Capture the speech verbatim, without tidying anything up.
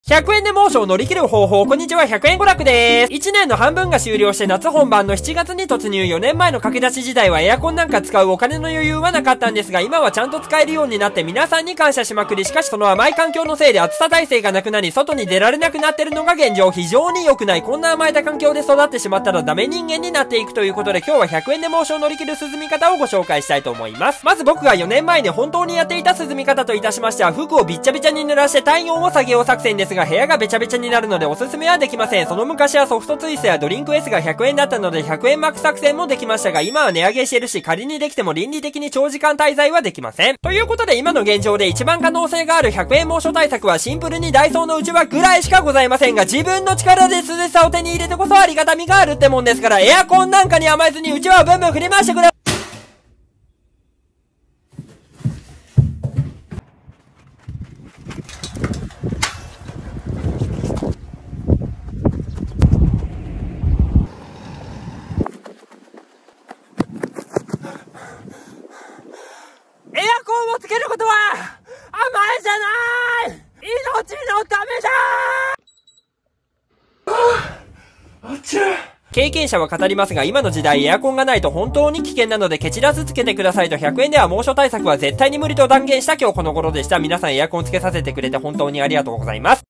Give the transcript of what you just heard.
ひゃくえんで猛暑を乗り切る方法。こんにちは、ひゃくえん娯楽でーす。いちねんの半分が終了して夏本番のしちがつに突入。よねんまえの駆け出し時代はエアコンなんか使うお金の余裕はなかったんですが、今はちゃんと使えるようになって皆さんに感謝しまくり。しかしその甘い環境のせいで暑さ耐性がなくなり、外に出られなくなってるのが現状。非常に良くない。こんな甘えた環境で育ってしまったらダメ人間になっていくということで、今日はひゃくえんで猛暑を乗り切る涼み方をご紹介したいと思います。まず僕がよねんまえに本当にやっていた涼み方といたしましては、服をびっちゃびちゃに濡らして体温を下げよう作戦ですが、部屋がべちゃべちゃになるのでおすすめはできません。その昔はソフトツイストやドリンク S がひゃくえんだったのでひゃくえんマック作戦もできましたが、今は値上げしてるし、仮にできても倫理的に長時間滞在はできません。ということで今の現状で一番可能性があるひゃくえん猛暑対策はシンプルにダイソーのうちわぐらいしかございませんが、自分の力で涼しさを手に入れてこそありがたみがあるってもんですから、エアコンなんかに甘えずにうちわをブンブン振り回してください。エアコンをつけることは甘えじゃない、命のためじゃー。あっちゃ経験者は語りますが、今の時代エアコンがないと本当に危険なのでケチらずつけてくださいと。ひゃくえんでは猛暑対策は絶対に無理と断言した今日この頃でした。皆さんエアコンつけさせてくれて本当にありがとうございます。